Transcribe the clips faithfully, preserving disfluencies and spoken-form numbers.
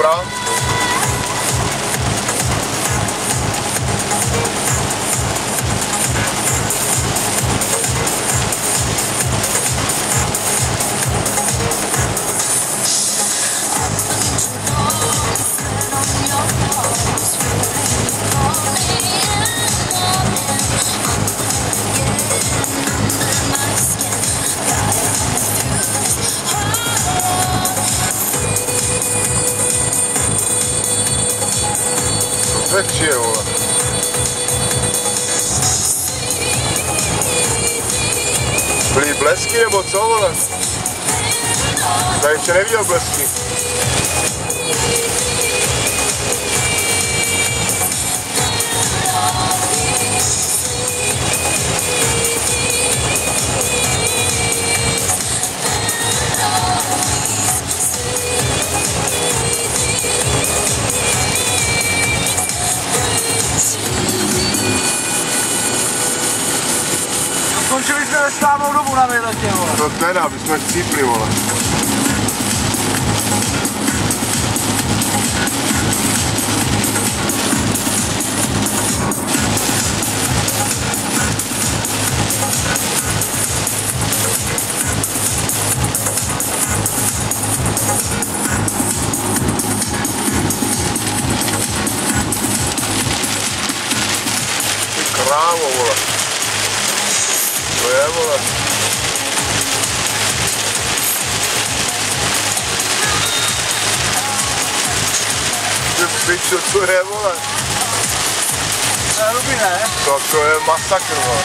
Cobra. Večí je, vole. Byly blesky nebo co, vole? Tady ještě neviděl blesky. Skončili jsme ve správnou dobu na výletě, vole. No teda, aby jsme chcípli, vole. Ty krávo, vole. To je, vole. Ty pičo, co je, vole? To je ruby, ne? To, to je masakr, vole.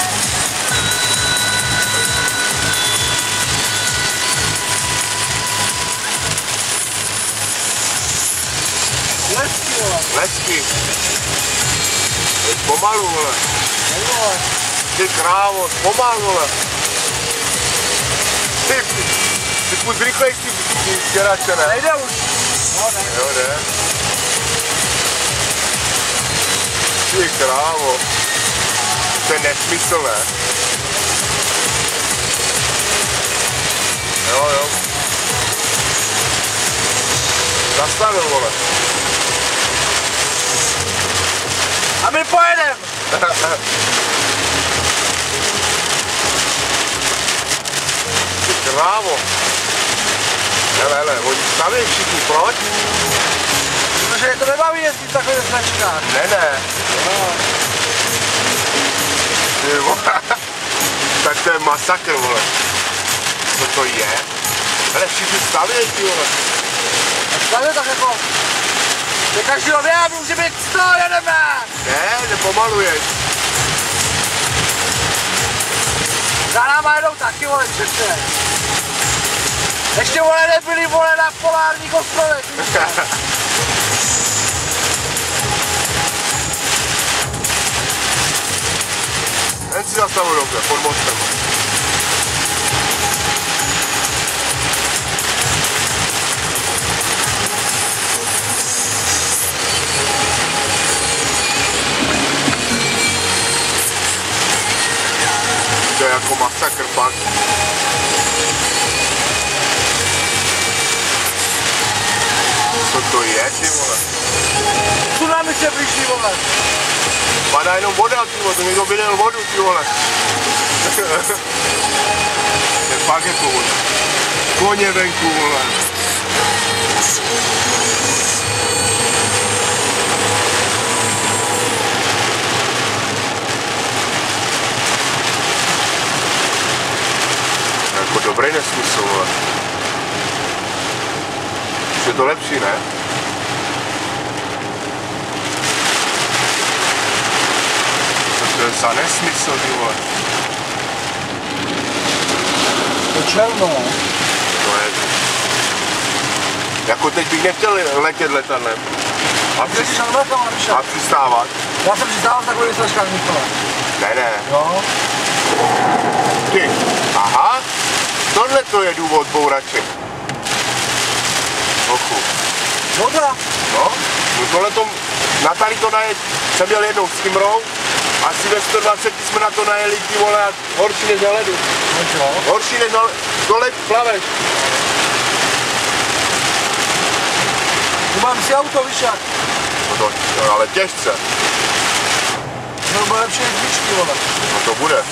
Lesky, vole. Lesky. Teď pomalu, vole. Ne, vole. Ty krávo, pomal, vole. Ty, ty, ty půjď rychlejš, ty, ty stěrače, ne? Nejde už. No, ne. Jo, ne. Ty krávo. To je nesmysl, ne? Jo, jo. Zastavil, vole. A my pojedem. Ty krávo. Hele, hele, oni staví všichni, proč? Protože je to nebaví jezdit v takových značkách. Ne, ne. No. Ty vole. Tak to je masakr, vole. Co to je? Hele, všichni stavějí, ty vole. Stavěj tak jako... Je každého vědu, může být sto, jedeme! Ne, nepomaluješ. Za náma jedou taky, vole, přece. Ještě, vole, nebyli, vole, na polárních ostrovech. Jen si zastavu dobře, pod mostem. To je jako masakr, fakt. Co to je, ty vole? Tsunami se blíží, vole. Padá jenom voda, ty vole, to někdo vylil vodu, ty vole. To je fakt jako voda. Koně venku, vole. Jako dobrý nesmysl, vole. Už je to lepší, ne? Co to je za nesmysl, ty vole? To černo. To je... Jako teď bych nechtěl letět letadlem. A, přis... a přistávat. Já jsem přistával takový vysočkách, Nikole. Ne, ne. Jo. Ty, aha. Tohle to je důvod bouraček. Ochu. Voda. No, no tohle to, na tady to najet, jsem měl jednou s Kimrou, asi ve sto dvacet jsme na to najeli, ty vole, horší než na ledu. No čo? Horší než na ledu, to led plaveš. Mám si auto, víš jak? No to, no, ale těžce. No bude lepší než dvíčky, vole. No to bude.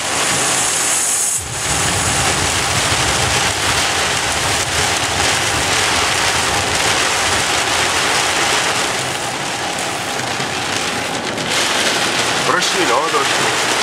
Prší, no, trošku.